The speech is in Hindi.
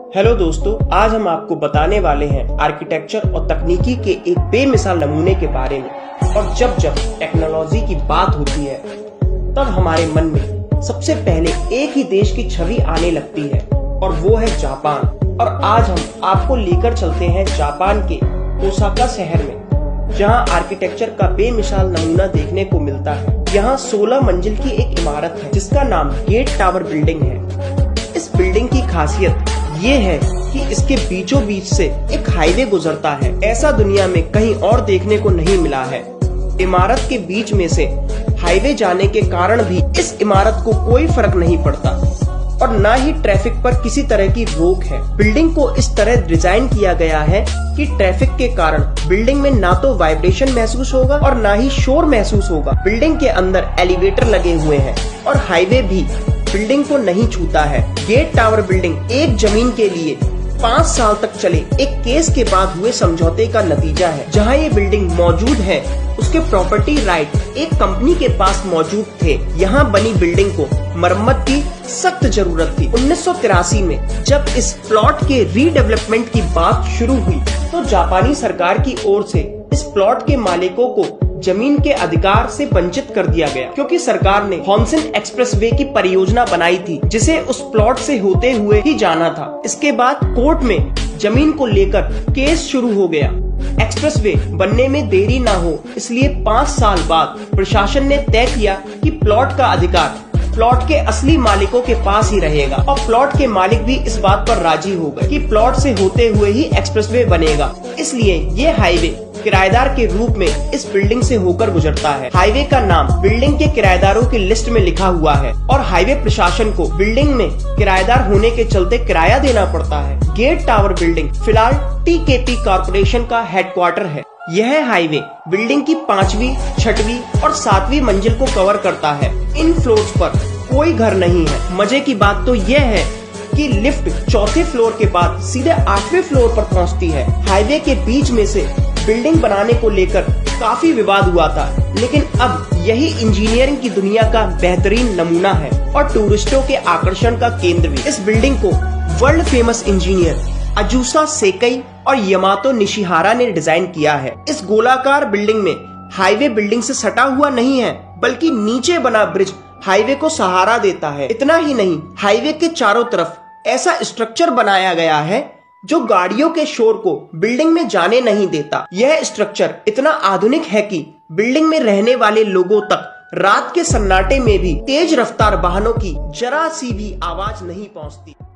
हेलो दोस्तों, आज हम आपको बताने वाले हैं आर्किटेक्चर और तकनीकी के एक बेमिसाल नमूने के बारे में। और जब जब टेक्नोलॉजी की बात होती है तब हमारे मन में सबसे पहले एक ही देश की छवि आने लगती है और वो है जापान। और आज हम आपको लेकर चलते हैं जापान के ओसाका शहर में, जहां आर्किटेक्चर का बेमिसाल नमूना देखने को मिलता है। यहाँ 16 मंजिल की एक इमारत है जिसका नाम गेट टावर बिल्डिंग है। इस बिल्डिंग की खासियत ये है कि इसके बीचों बीच से एक हाईवे गुजरता है। ऐसा दुनिया में कहीं और देखने को नहीं मिला है। इमारत के बीच में से हाईवे जाने के कारण भी इस इमारत को कोई फर्क नहीं पड़ता और न ही ट्रैफिक पर किसी तरह की रोक है। बिल्डिंग को इस तरह डिजाइन किया गया है कि ट्रैफिक के कारण बिल्डिंग में ना तो वाइब्रेशन महसूस होगा और ना ही शोर महसूस होगा। बिल्डिंग के अंदर एलिवेटर लगे हुए हैं और हाईवे भी बिल्डिंग को नहीं छूता है। गेट टावर बिल्डिंग एक जमीन के लिए 5 साल तक चले एक केस के बाद हुए समझौते का नतीजा है। जहां ये बिल्डिंग मौजूद है उसके प्रॉपर्टी राइट एक कंपनी के पास मौजूद थे। यहाँ बनी बिल्डिंग को मरम्मत की सख्त जरूरत थी। 1983 में जब इस प्लॉट के रीडेवलपमेंट की बात शुरू हुई तो जापानी सरकार की ओर से इस प्लॉट के मालिकों को जमीन के अधिकार से वंचित कर दिया गया, क्योंकि सरकार ने हॉनसिन एक्सप्रेसवे की परियोजना बनाई थी जिसे उस प्लॉट से होते हुए ही जाना था। इसके बाद कोर्ट में जमीन को लेकर केस शुरू हो गया। एक्सप्रेसवे बनने में देरी ना हो इसलिए 5 साल बाद प्रशासन ने तय किया कि प्लॉट का अधिकार प्लॉट के असली मालिकों के पास ही रहेगा। और प्लॉट के मालिक भी इस बात पर राजी हो गए कि प्लॉट से होते हुए ही एक्सप्रेसवे बनेगा। इसलिए ये हाईवे किराएदार के रूप में इस बिल्डिंग से होकर गुजरता है। हाईवे का नाम बिल्डिंग के किराएदारों की लिस्ट में लिखा हुआ है और हाईवे प्रशासन को बिल्डिंग में किराएदार होने के चलते किराया देना पड़ता है। गेट टावर बिल्डिंग फिलहाल टीकेपी कॉर्पोरेशन का हेडक्वार्टर है। यह हाईवे बिल्डिंग की 5वीं, 6वीं और 7वीं मंजिल को कवर करता है। इन फ्लोर्स पर कोई घर नहीं है। मजे की बात तो यह है कि लिफ्ट 4थे फ्लोर के बाद सीधे 8वें फ्लोर पर पहुंचती है। हाईवे के बीच में से बिल्डिंग बनाने को लेकर काफी विवाद हुआ था, लेकिन अब यही इंजीनियरिंग की दुनिया का बेहतरीन नमूना है और टूरिस्टों के आकर्षण का केंद्र भी। इस बिल्डिंग को world famous engineer Azusa Sekai और यमातो निशिहारा ने डिजाइन किया है। इस गोलाकार बिल्डिंग में हाईवे बिल्डिंग से सटा हुआ नहीं है, बल्कि नीचे बना ब्रिज हाईवे को सहारा देता है। इतना ही नहीं, हाईवे के चारों तरफ ऐसा स्ट्रक्चर बनाया गया है जो गाड़ियों के शोर को बिल्डिंग में जाने नहीं देता। यह स्ट्रक्चर इतना आधुनिक है कि बिल्डिंग में रहने वाले लोगों तक रात के सन्नाटे में भी तेज रफ्तार वाहनों की जरा सी भी आवाज नहीं पहुंचती।